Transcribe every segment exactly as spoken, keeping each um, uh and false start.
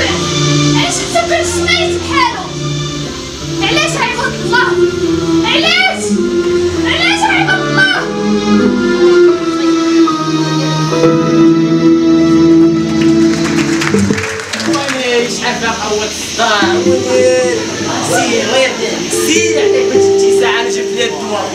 علاش حتى كل سنه بحالو؟ علاش عباد الله؟ علاش؟ علاش عباد الله؟ ويلي شحال فيها قوة الصداع، ويلي سير غير سير عليك ما جبتي ساعة أنا جبت لها الدواء.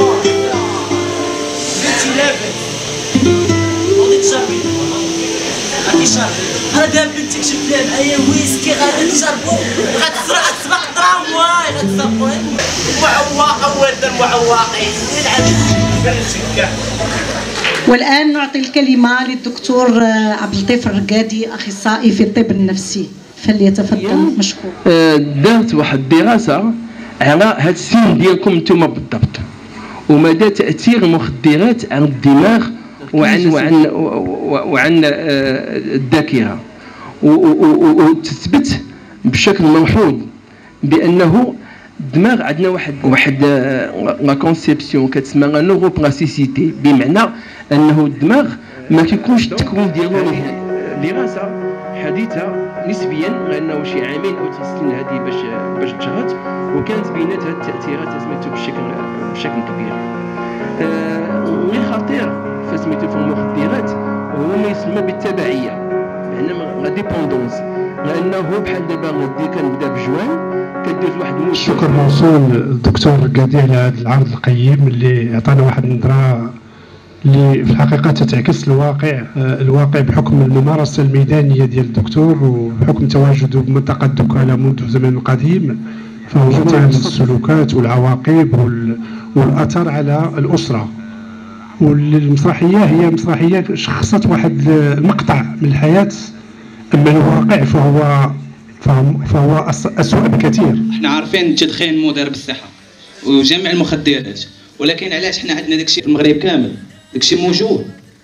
بنتي لاباس غادي تشربي غادي تشربي راه دابا بنتك جبت لها معايا ويسكي غادي تشربو غتسرق تسبق الترامواي غتسرقو معوقة ولد المعوقين بنتك. والآن نعطي الكلمة للدكتور عبد اللطيف الرقادي أخصائي في الطب النفسي، فليتفضل مشكور. دارت واحد الدراسة على هاد السن ديالكم نتوما بالضبط ومدى تأثير المخدرات عن الدماغ وعن وعن وعن الذاكرة، وتثبت بشكل ملحوظ بأنه الدماغ عندنا واحد واحد لا كونسيبسيون كتسمى نوروبلاستيسيتي، بمعنى انه الدماغ ما كيكونش التكوين ديالو. دراسه حديثه نسبيا لانه شي عامين او ثلاث سنين هذه باش باش تشهرت وكانت بيناتها التاثيرات سميتو بشكل بشكل كبير. اللي آه خطير فسميتو في المخدرات هو ما يسمى بالتبعيه، يعني لا ديبوندونس، لانه بحال دابا غادي كنبدا بجوان كدوز واحد الموسم. الشكر موصول للدكتور الرقادي على هذا العرض القيم اللي عطانا واحد النظره اللي في الحقيقه تتعكس الواقع الواقع بحكم الممارسه الميدانيه ديال الدكتور وبحكم تواجده بمنطقه دكاله منذ الزمن القديم، فهو تعرض السلوكات والعواقب والاثر على الاسره. والمسرحيه هي مسرحيه شخصت واحد المقطع من الحياه، اما الواقع فهو فهو أسوأ بكثير. احنا عارفين التدخين مضر بالصحه وجميع المخدرات، ولكن علاش حنا عندنا داكشي في المغرب كامل؟ داكشي موجود.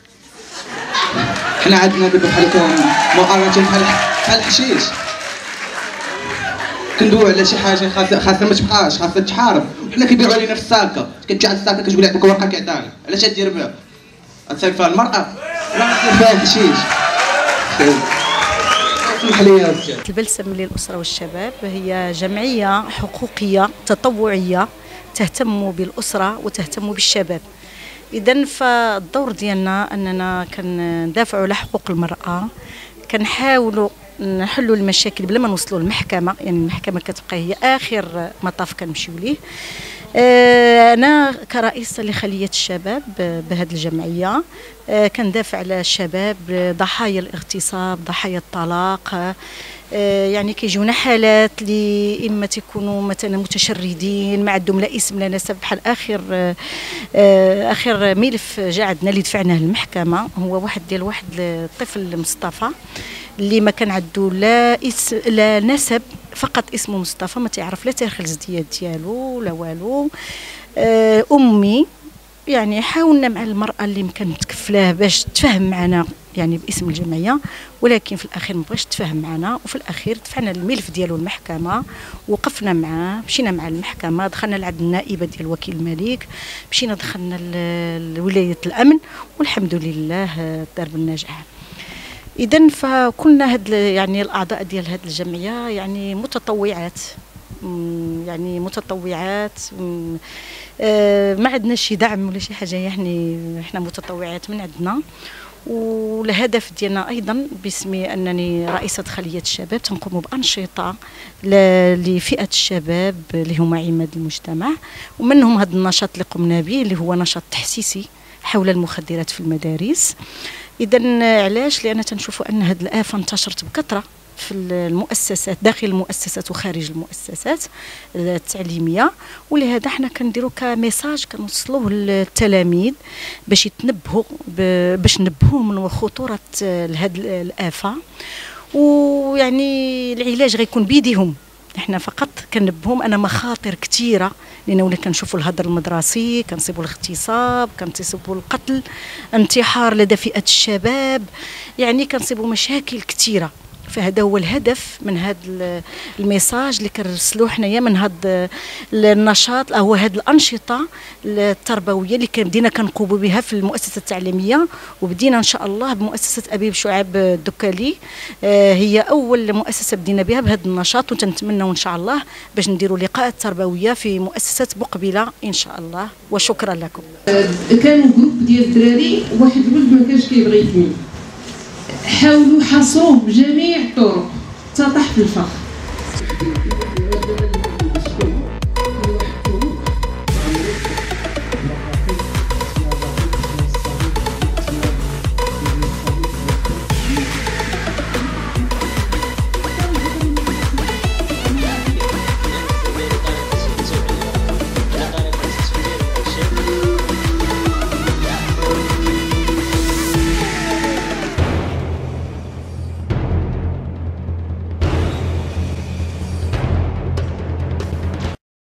حنا عندنا دابا بحال مؤامرات بحال بحال الحشيش، كندويو على شي حاجه خاصها خاصها ما تبقاش، خاصها تحارب. حنا كيبيعوا علينا في الساكه، كتجي على الساكه كتقول عندك ورقه كيعطيها، علاش تدير بها؟ غتصيفط فيها المراه راه تصير فيها الحشيش. البلسم للأسرة والشباب هي جمعية حقوقية تطوعية تهتم بالأسرة وتهتم بالشباب. إذن فالدور ديالنا أننا كندافعوا على حقوق المرأة، كنحاولوا نحلوا المشاكل بلا ما نوصلوا للمحكمة، يعني المحكمة كتبقى هي آخر مطاف كنمشيو ليه. أنا كرئيسة لخلية الشباب بهذه الجمعية كندافع على الشباب ضحايا الاغتصاب، ضحايا الطلاق. يعني كيجيونا حالات اللي اما تيكونوا مثلا متشردين ما عندهم لا اسم لا نسب، بحال اخر اخر ملف جا عندنا اللي دفعناه للمحكمه هو واحد ديال واحد الطفل مصطفى اللي ما كان عنده لا اسم لا نسب، فقط اسمه مصطفى، ما تعرف لا تاريخ الازدياد ديالو لا والو. امي يعني حاولنا مع المراه اللي كان متكفلاه باش تفهم معنا يعني باسم الجمعيه، ولكن في الاخير ما بغاش تفهم معنا، وفي الاخير دفعنا الملف ديالو للمحكمه، وقفنا معاه، مشينا مع المحكمه، دخلنا لعند النائبه ديال وكيل الملك، مشينا دخلنا لولايه الامن، والحمد لله دار بالنجاح. اذا فكنا هاد يعني الاعضاء ديال هاد الجمعيه يعني متطوعات، يعني متطوعات، ما عندنا شي دعم ولا شي حاجه، يعني احنا متطوعات من عندنا. والهدف ديالنا ايضا باسمي انني رئيسه خليه الشباب تنقوم بانشطه لفئه الشباب اللي هما عماد المجتمع، ومنهم هذا النشاط اللي قمنا به اللي هو نشاط تحسيسي حول المخدرات في المدارس. اذا علاش؟ لان تنشوفوا ان هذه الافه انتشرت بكثره في المؤسسات، داخل المؤسسات وخارج المؤسسات التعليميه، ولهذا حنا كنديروا كميساج كنوصلوه للتلاميذ باش يتنبهوا باش ننبهوا من خطوره هذه الافه، ويعني العلاج غيكون بيديهم. احنا فقط كنبههم انا مخاطر كثيره، لان ولا كنشوفوا الهدر المدرسي، كنصيبوا الاغتصاب، كنصيبوا القتل، انتحار لدى فئه الشباب، يعني كنصيبوا مشاكل كثيره. فهذا هو الهدف من هذا الميساج اللي كنرسلوه حنايا من هذا النشاط او هذه الانشطه التربويه اللي بدينا كنقوموا بها في المؤسسه التعليميه، وبدينا ان شاء الله بمؤسسه ابيب شعيب الدكالي. هي اول مؤسسه بدينا بها بهذا النشاط، وتنتمنوا ان شاء الله باش نديروا لقاءات تربويه في مؤسسه بقبله ان شاء الله. وشكرا لكم. كانوا جروب ديال الدراري، واحد الولد ما كانش كيبغي يتمي، حاولوا حاصروه بجميع الطرق، تطاح في الفخ.